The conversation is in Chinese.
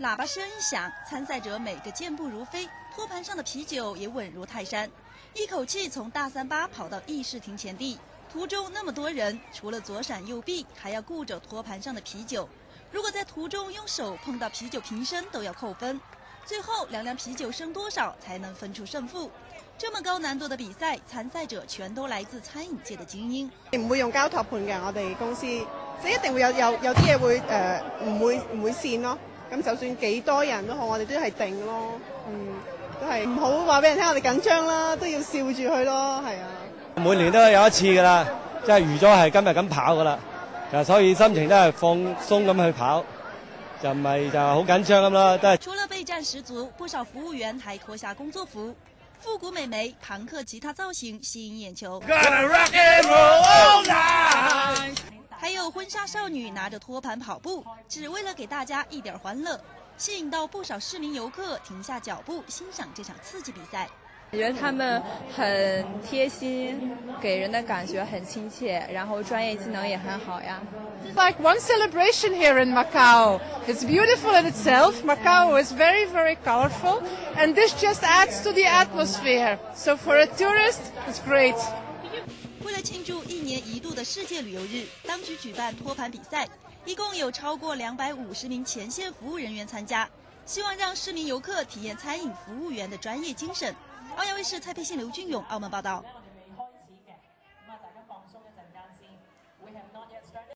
喇叭声一响，参赛者每个健步如飞，托盘上的啤酒也稳如泰山，一口气从大三巴跑到议事亭前地。途中那么多人，除了左闪右避，还要顾着托盘上的啤酒。如果在途中用手碰到啤酒瓶身，都要扣分。最后量量啤酒剩多少，才能分出勝負。這麼高難度的比賽，參賽者全都來自餐飲界的精英。 唔會用膠托盤嘅，我哋公司即係一定會有啲嘢會唔會跣咯。咁就算幾多人都好，我哋都係定咯。都係唔好話俾人聽我哋緊張啦，都要笑住去咯，係啊。 每年都有一次㗎啦，即係預咗係今日咁跑㗎啦，就所以心情都係放鬆咁去跑。就唔係就好緊張咁啦，都係。 除了備戰十足，不少服務員還脫下工作服，復古美眉、龐克吉他造型吸引眼球。還有婚紗少女拿着托盤跑步，只為了給大家一點歡樂，吸引到不少市民遊客停下腳步欣賞這場刺激比賽。 我覺得他們很貼心，給人的感覺很親切，然後專業技能也很好呀。 Like one celebration here in Macau. It's beautiful in itself. Macau is very, very colorful, and this just adds to the atmosphere. So for a tourist, it's great. 為了慶祝1年1度的世界旅遊日，當局舉辦托盤比賽，一共有超過250名前線服務人員參加，希望讓市民遊客體驗餐飲服務員的專業精神。澳亞衛視蔡佩信、劉俊勇澳門報道。